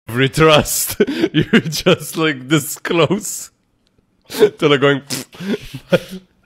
every thrust. You're just like this close to like going.